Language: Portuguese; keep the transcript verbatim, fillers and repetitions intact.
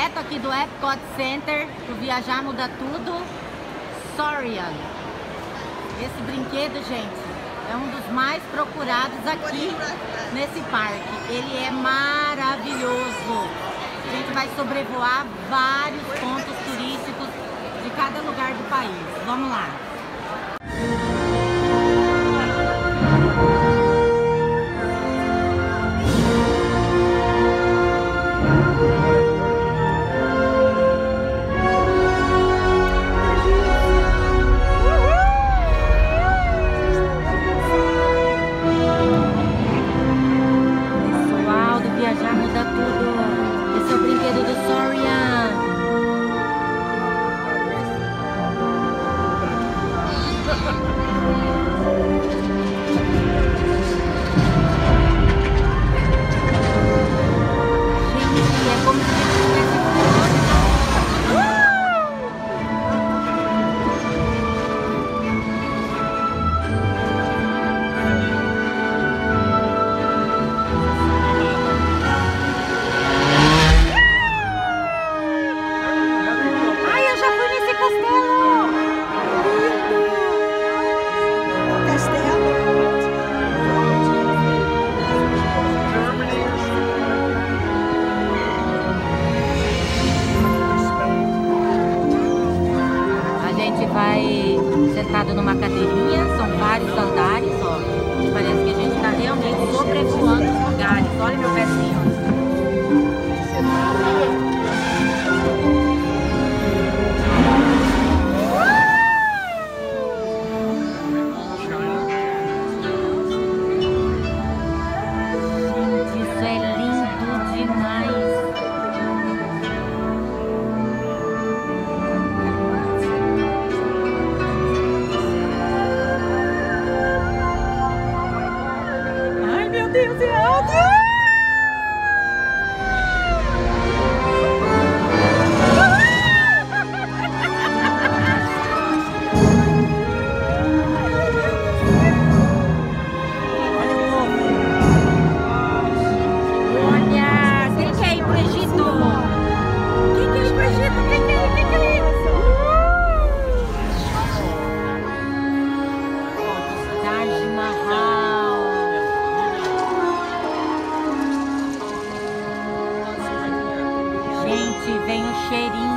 direto aqui do Epcot Center, o Viajar Muda Tudo, Saurian. Esse brinquedo, gente, é um dos mais procurados aqui nesse parque. Ele é maravilhoso. A gente vai sobrevoar vários pontos turísticos de cada lugar do país. Vamos lá. Vai sentado numa cadeirinha, são vários andares, ó. E parece que a gente tá realmente sobrevoando os lugares. Olha meu pezinho. Isso é lindo demais. Meu Deus, é alto! Olha, quem quer ir pro Egito? Quem quer ir pro Egito? Quem quer ir? Quem quer ir? Taj Mahal. Gente, vem o cheirinho